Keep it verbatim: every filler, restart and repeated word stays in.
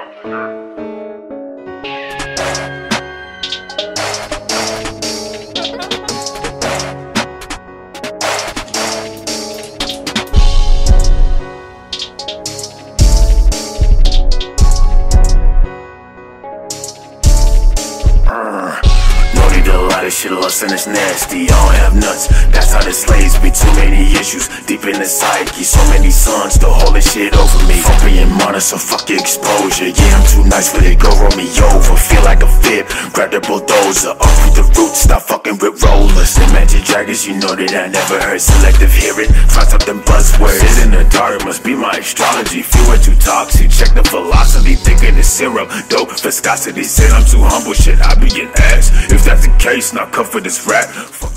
This shit lust and it's nasty, I don't have nuts. That's how this slaves be, too many issues deep in the psyche. So many sons still holding shit over me. Fuck being modest, so fuck your exposure. Yeah, I'm too nice for it, go roll me over. Feel like a fib, grab the bulldozer. Up with the roots, stop fucking with rollers. Imagine dragons, you know that I never heard selective hearing. Find something buzzwords. Sit in the dark, it must be my astrology. Feel way too toxic, check the velocity. Thinking it's syrup, dope, viscosity. Said I'm too humble, shit, I be getting ass. If that's the case, not cut for this rap. Fuck